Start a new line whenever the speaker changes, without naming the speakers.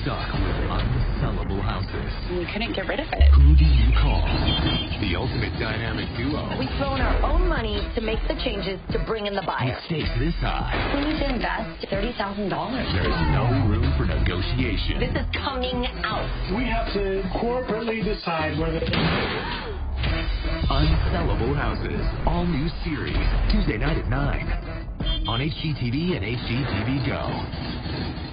stuck with unsellable houses.
We couldn't get rid of it.
Who do you call? The ultimate dynamic duo.
We've thrown our own money to make the changes to bring in the buyer.
With stakes this high.
We need to invest $30,000.
There's no room for negotiation.
This is coming out.
We have to corporately decide whether...
Unsellable Houses. All new series. Tuesday night at 9. On HGTV and HGTV Go.